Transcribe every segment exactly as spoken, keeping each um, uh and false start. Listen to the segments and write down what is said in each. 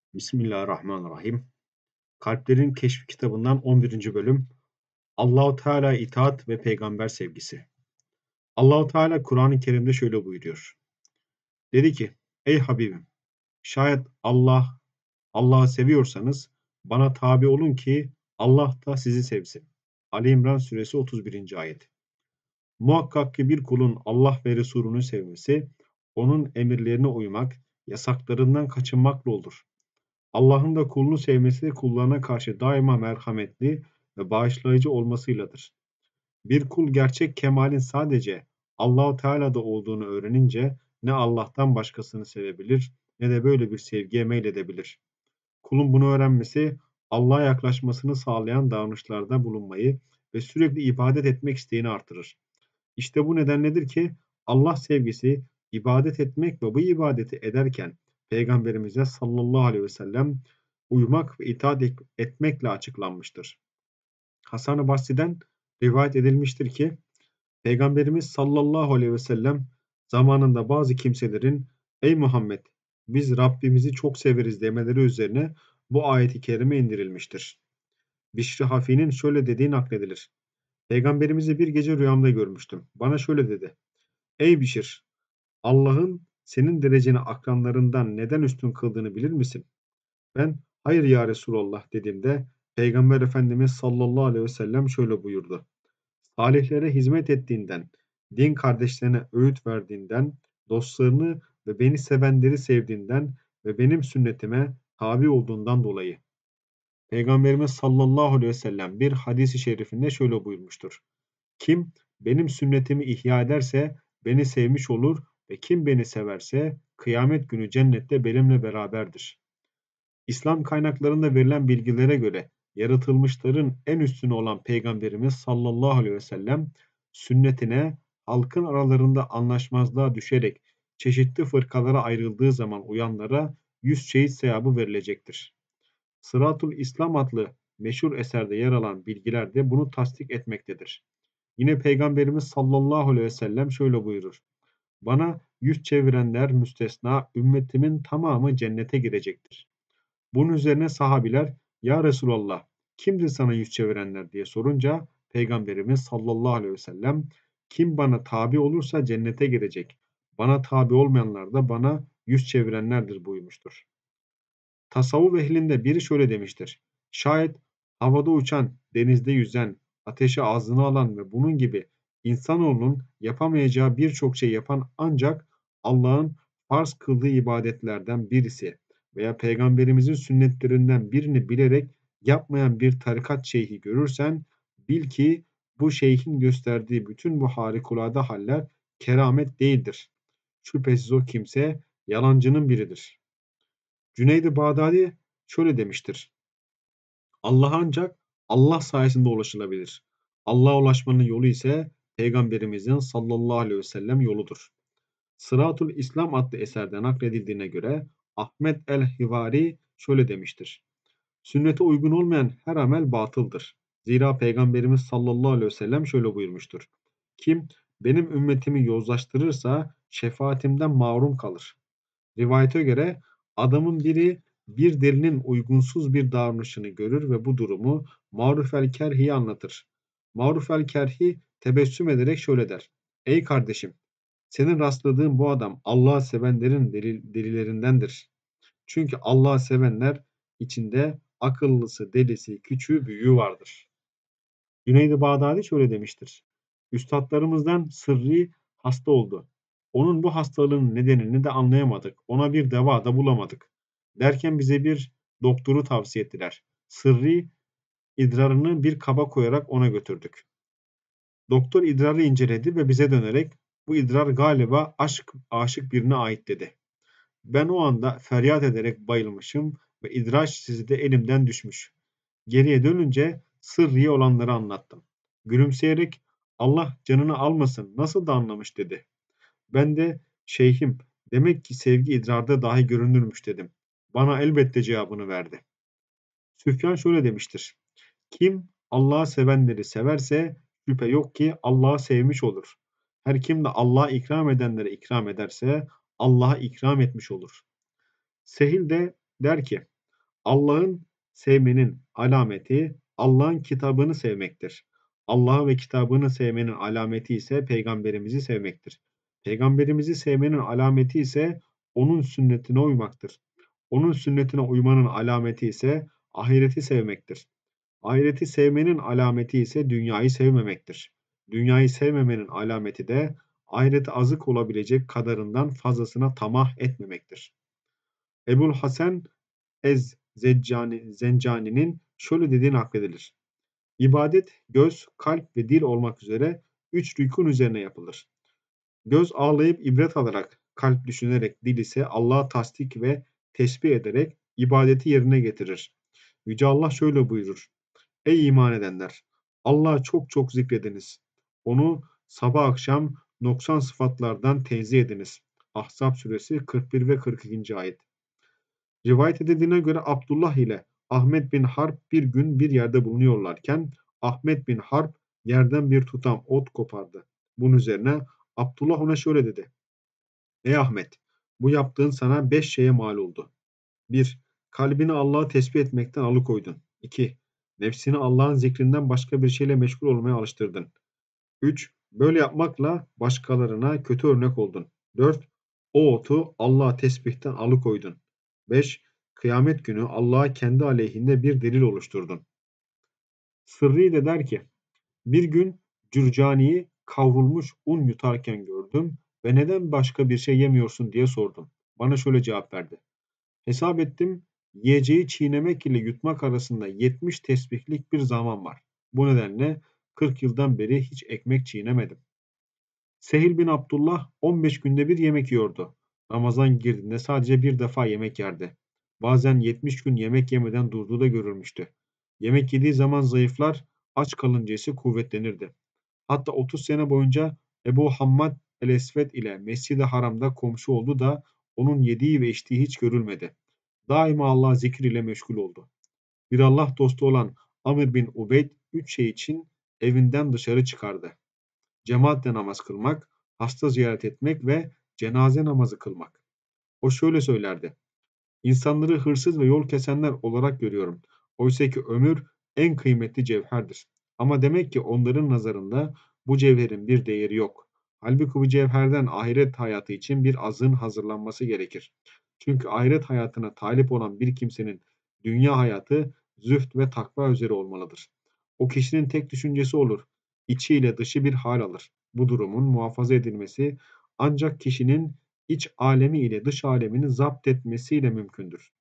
Bismillahirrahmanirrahim. Kalplerin Keşfi kitabından on birinci bölüm. Allahu Teala itaat ve peygamber sevgisi. Allahu Teala Kur'an-ı Kerim'de şöyle buyuruyor. Dedi ki: Ey Habibim, şayet Allah Allah'ı seviyorsanız bana tabi olun ki Allah da sizi sevsin. Ali İmran suresi otuz birinci ayet. Muhakkak ki bir kulun Allah ve Resulünü sevmesi, onun emirlerine uymak, yasaklarından kaçınmakla olur. Allah'ın da kulunu sevmesi kullarına karşı daima merhametli ve bağışlayıcı olmasıyladır. Bir kul gerçek kemalin sadece Allah-u Teala'da olduğunu öğrenince ne Allah'tan başkasını sevebilir ne de böyle bir sevgiye meyledebilir. Kulun bunu öğrenmesi Allah'a yaklaşmasını sağlayan davranışlarda bulunmayı ve sürekli ibadet etmek isteğini artırır. İşte bu nedenledir ki Allah sevgisi ibadet etmek ve bu ibadeti ederken Peygamberimize sallallahu aleyhi ve sellem uymak ve itaat etmekle açıklanmıştır. Hasan-ı Basri'den rivayet edilmiştir ki Peygamberimiz sallallahu aleyhi ve sellem zamanında bazı kimselerin ey Muhammed biz Rabbimizi çok severiz demeleri üzerine bu ayeti kerime indirilmiştir. Bişri Hafi'nin şöyle dediği nakledilir. Peygamberimizi bir gece rüyamda görmüştüm. Bana şöyle dedi. Ey Bişir, Allah'ın senin dereceni akranlarından neden üstün kıldığını bilir misin? Ben hayır ya Resulallah dediğimde Peygamber Efendimiz sallallahu aleyhi ve sellem şöyle buyurdu. Salihlere hizmet ettiğinden, din kardeşlerine öğüt verdiğinden, dostlarını ve beni sevenleri sevdiğinden ve benim sünnetime tabi olduğundan dolayı. Peygamberimiz sallallahu aleyhi ve sellem bir hadisi şerifinde şöyle buyurmuştur. Kim benim sünnetimi ihya ederse beni sevmiş olur ve kim beni severse kıyamet günü cennette benimle beraberdir. İslam kaynaklarında verilen bilgilere göre yaratılmışların en üstünü olan Peygamberimiz sallallahu aleyhi ve sellem sünnetine halkın aralarında anlaşmazlığa düşerek çeşitli fırkalara ayrıldığı zaman uyanlara yüz şehit sevabı verilecektir. Sıratul İslam adlı meşhur eserde yer alan bilgiler de bunu tasdik etmektedir. Yine Peygamberimiz sallallahu aleyhi ve sellem şöyle buyurur. Bana yüz çevirenler müstesna ümmetimin tamamı cennete girecektir. Bunun üzerine sahabiler ya Resulallah kimdir sana yüz çevirenler diye sorunca Peygamberimiz sallallahu aleyhi ve sellem kim bana tabi olursa cennete girecek. Bana tabi olmayanlar da bana yüz çevirenlerdir buyurmuştur. Tasavvuf ehlinde biri şöyle demiştir. Şayet havada uçan, denizde yüzen, ateşi ağzına alan ve bunun gibi insanoğlunun yapamayacağı birçok şey yapan ancak Allah'ın farz kıldığı ibadetlerden birisi veya Peygamberimizin sünnetlerinden birini bilerek yapmayan bir tarikat şeyhi görürsen bil ki bu şeyhin gösterdiği bütün bu harikulade haller keramet değildir. Şüphesiz o kimse yalancının biridir. Cüneyd-i Bağdadi şöyle demiştir. Allah'a ancak Allah sayesinde ulaşılabilir. Allah'a ulaşmanın yolu ise Peygamberimizin sallallahu aleyhi ve sellem yoludur. Sıratul İslam adlı eserde nakledildiğine göre Ahmet el-Hivari şöyle demiştir. Sünnete uygun olmayan her amel batıldır. Zira Peygamberimiz sallallahu aleyhi ve sellem şöyle buyurmuştur. Kim benim ümmetimi yozlaştırırsa şefaatimden mahrum kalır. Rivayete göre adamın biri bir delinin uygunsuz bir davranışını görür ve bu durumu Maruf el-Kerhi'ye anlatır. Maruf el-Kerhi tebessüm ederek şöyle der. Ey kardeşim, senin rastladığın bu adam Allah'ı sevenlerin delil, delilerindendir. Çünkü Allah'ı sevenler içinde akıllısı, delisi, küçüğü, büyüğü vardır. Cüneyd-i Bağdadi şöyle demiştir. Üstadlarımızdan Sırrı hasta oldu. Onun bu hastalığın nedenini de anlayamadık. Ona bir deva da bulamadık. Derken bize bir doktoru tavsiye ettiler. Sırrı idrarını bir kaba koyarak ona götürdük. Doktor idrarı inceledi ve bize dönerek bu idrar galiba aşk aşık birine ait dedi. Ben o anda feryat ederek bayılmışım ve idrar şişesi de elimden düşmüş. Geriye dönünce Sırrı'ya olanları anlattım. Gülümseyerek Allah canını almasın nasıl da anlamış dedi. Ben de şeyhim demek ki sevgi idrarda dahi görünürmüş dedim. Bana elbette cevabını verdi. Süfyan şöyle demiştir. Kim Allah'ı sevenleri severse şüphe yok ki Allah'ı sevmiş olur. Her kim de Allah'a ikram edenlere ikram ederse Allah'a ikram etmiş olur. Sehil de der ki Allah'ın sevmenin alameti Allah'ın kitabını sevmektir. Allah'ı ve kitabını sevmenin alameti ise peygamberimizi sevmektir. Peygamberimizi sevmenin alameti ise onun sünnetine uymaktır. Onun sünnetine uymanın alameti ise ahireti sevmektir. Ahireti sevmenin alameti ise dünyayı sevmemektir. Dünyayı sevmemenin alameti de ahirete azık olabilecek kadarından fazlasına tamah etmemektir. Ebul Hasan Ez Zeccani, Zencani'nin şöyle dediği nakledilir. İbadet göz, kalp ve dil olmak üzere üç rükün üzerine yapılır. Göz ağlayıp ibret alarak, kalp düşünerek, dil ise Allah'a tasdik ve tesbih ederek ibadeti yerine getirir. Yüce Allah şöyle buyurur. Ey iman edenler! Allah'ı çok çok zikrediniz. Onu sabah akşam noksan sıfatlardan tenzih ediniz. Ahzab suresi kırk bir ve kırk ikinci ayet. Rivayet edildiğine göre Abdullah ile Ahmet bin Harp bir gün bir yerde bulunuyorlarken Ahmet bin Harp yerden bir tutam ot kopardı. Bunun üzerine Abdullah ona şöyle dedi. Ey Ahmet, bu yaptığın sana beş şeye mal oldu. bir. Kalbini Allah'ı tesbih etmekten alıkoydun. iki. Nefsini Allah'ın zikrinden başka bir şeyle meşgul olmaya alıştırdın. üç. Böyle yapmakla başkalarına kötü örnek oldun. dört. O otu Allah'a tesbihten alıkoydun. beş. Kıyamet günü Allah'a kendi aleyhinde bir delil oluşturdun. Sırrı de der ki, bir gün Cürcani'yi kavrulmuş un yutarken gördüm ve neden başka bir şey yemiyorsun diye sordum. Bana şöyle cevap verdi. Hesap ettim, yiyeceği çiğnemek ile yutmak arasında yetmiş tesbihlik bir zaman var. Bu nedenle kırk yıldan beri hiç ekmek çiğnemedim. Sehil bin Abdullah on beş günde bir yemek yiyordu. Ramazan girdiğinde sadece bir defa yemek yerdi. Bazen yetmiş gün yemek yemeden durduğu da görülmüştü. Yemek yediği zaman zayıflar, aç kalınca ise kuvvetlenirdi. Hatta otuz sene boyunca Ebu Hammad el-Esved ile Mescid-i Haram'da komşu oldu da onun yediği ve içtiği hiç görülmedi. Daima Allah zikir ile meşgul oldu. Bir Allah dostu olan Amr bin Ubeyd üç şey için evinden dışarı çıkardı. Cemaatle namaz kılmak, hasta ziyaret etmek ve cenaze namazı kılmak. O şöyle söylerdi. İnsanları hırsız ve yol kesenler olarak görüyorum. Oysa ki ömür en kıymetli cevherdir. Ama demek ki onların nazarında bu cevherin bir değeri yok. Halbuki bu cevherden ahiret hayatı için bir azığın hazırlanması gerekir. Çünkü ahiret hayatına talip olan bir kimsenin dünya hayatı zühd ve takva üzere olmalıdır. O kişinin tek düşüncesi olur. İçi ile dışı bir hal alır. Bu durumun muhafaza edilmesi ancak kişinin iç alemi ile dış alemini zapt etmesiyle mümkündür.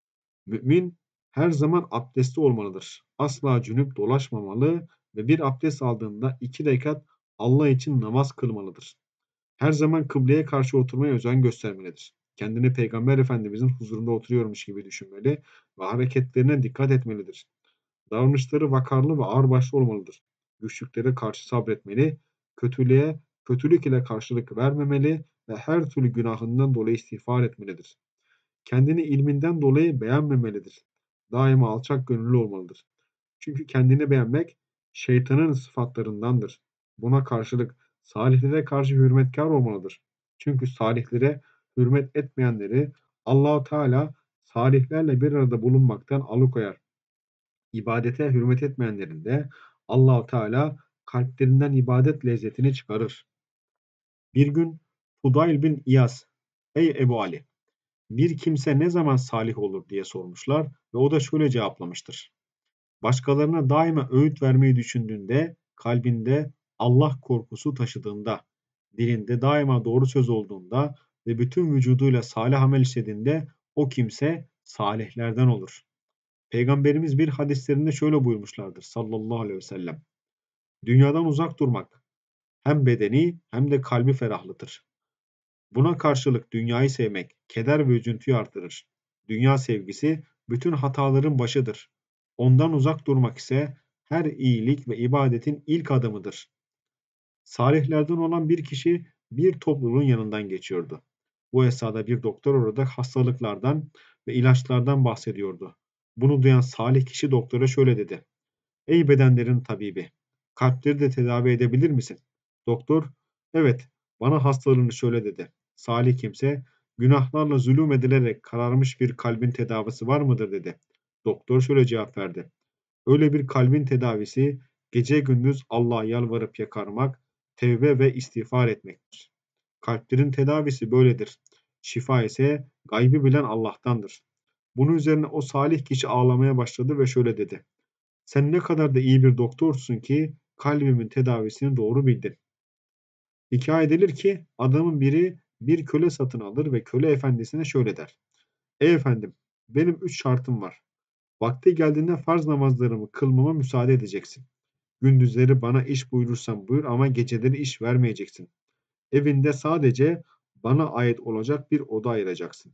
Mümin her zaman abdestli olmalıdır. Asla cünüp dolaşmamalı ve bir abdest aldığında iki rekat Allah için namaz kılmalıdır. Her zaman kıbleye karşı oturmaya özen göstermelidir. Kendini Peygamber Efendimizin huzurunda oturuyormuş gibi düşünmeli ve hareketlerine dikkat etmelidir. Davranışları vakarlı ve ağırbaşlı olmalıdır. Güçlüklere karşı sabretmeli, kötülüğe kötülük ile karşılık vermemeli ve her türlü günahından dolayı istiğfar etmelidir. Kendini ilminden dolayı beğenmemelidir. Daima alçak gönüllü olmalıdır. Çünkü kendini beğenmek şeytanın sıfatlarındandır. Buna karşılık salihlere karşı hürmetkar olmalıdır. Çünkü salihlere hürmet etmeyenleri Allahu Teala salihlerle bir arada bulunmaktan alıkoyar. İbadete hürmet etmeyenlerin de Allahu Teala kalplerinden ibadet lezzetini çıkarır. Bir gün Fudayl bin İyaz, ey Ebu Ali, bir kimse ne zaman salih olur diye sormuşlar ve o da şöyle cevaplamıştır. Başkalarına daima öğüt vermeyi düşündüğünde, kalbinde Allah korkusu taşıdığında, dilinde daima doğru söz olduğunda ve bütün vücuduyla salih amel işlediğinde o kimse salihlerden olur. Peygamberimiz bir hadislerinde şöyle buyurmuşlardır sallallahu aleyhi ve sellem. Dünyadan uzak durmak hem bedeni hem de kalbi ferahlatır. Buna karşılık dünyayı sevmek keder ve üzüntüyü artırır. Dünya sevgisi bütün hataların başıdır. Ondan uzak durmak ise her iyilik ve ibadetin ilk adımıdır. Salihlerden olan bir kişi bir topluluğun yanından geçiyordu. Bu esnada bir doktor orada hastalıklardan ve ilaçlardan bahsediyordu. Bunu duyan salih kişi doktora şöyle dedi. Ey bedenlerin tabibi, kalpleri de tedavi edebilir misin? Doktor, evet, bana hastalığını şöyle dedi. Salih kimse, günahlarla zulüm edilerek kararmış bir kalbin tedavisi var mıdır dedi. Doktor şöyle cevap verdi. Öyle bir kalbin tedavisi gece gündüz Allah'a yalvarıp yakarmak, tevbe ve istiğfar etmektir. Kalplerin tedavisi böyledir. Şifa ise gaybı bilen Allah'tandır. Bunun üzerine o salih kişi ağlamaya başladı ve şöyle dedi. Sen ne kadar da iyi bir doktorsun ki kalbimin tedavisini doğru bildin. Hikaye edilir ki adamın biri bir köle satın alır ve köle efendisine şöyle der. Ey efendim, benim üç şartım var. Vakti geldiğinde farz namazlarımı kılmama müsaade edeceksin. Gündüzleri bana iş buyurursan buyur ama geceleri iş vermeyeceksin. Evinde sadece bana ait olacak bir oda ayıracaksın.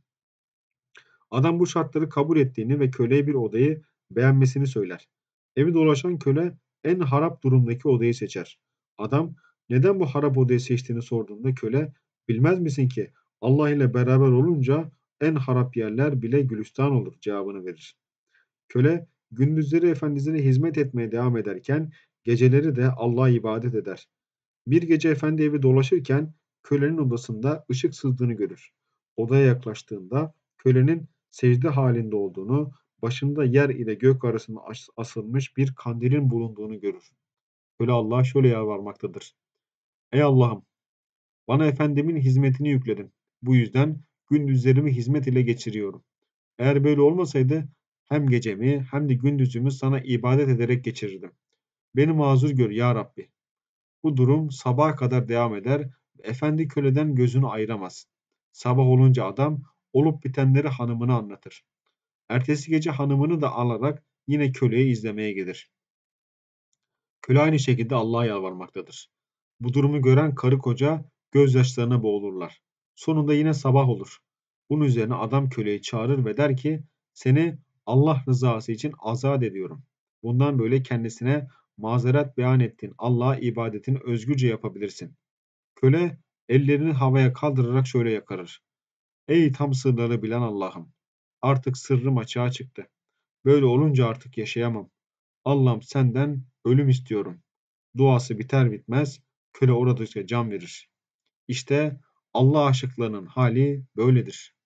Adam bu şartları kabul ettiğini ve köleye bir odayı beğenmesini söyler. Evi dolaşan köle en harap durumdaki odayı seçer. Adam neden bu harap odayı seçtiğini sorduğunda köle bilmez misin ki Allah ile beraber olunca en harap yerler bile gülistan olur cevabını verir. Köle gündüzleri efendisine hizmet etmeye devam ederken geceleri de Allah'a ibadet eder. Bir gece efendi evi dolaşırken kölenin odasında ışık sızdığını görür. Odaya yaklaştığında kölenin secde halinde olduğunu, başında yer ile gök arasında asılmış bir kandilin bulunduğunu görür. Köle Allah'a şöyle yalvarmaktadır. Ey Allah'ım, bana efendimin hizmetini yükledin. Bu yüzden gündüzlerimi hizmet ile geçiriyorum. Eğer böyle olmasaydı hem gecemi hem de gündüzümü sana ibadet ederek geçirirdim. Beni mazur gör ya Rabbi. Bu durum sabaha kadar devam eder ve efendi köleden gözünü ayıramaz. Sabah olunca adam olup bitenleri hanımına anlatır. Ertesi gece hanımını da alarak yine köleyi izlemeye gelir. Köle aynı şekilde Allah'a yalvarmaktadır. Bu durumu gören karı koca gözyaşlarına boğulurlar. Sonunda yine sabah olur. Bunun üzerine adam köleyi çağırır ve der ki seni Allah rızası için azat ediyorum. Bundan böyle kendisine mazeret beyan ettiğin Allah'a ibadetini özgürce yapabilirsin. Köle ellerini havaya kaldırarak şöyle yakarır. Ey tam sırları bilen Allah'ım! Artık sırrım açığa çıktı. Böyle olunca artık yaşayamam. Allah'ım senden ölüm istiyorum. Duası biter bitmez köle oradaca can verir. İşte Allah aşıklarının hali böyledir.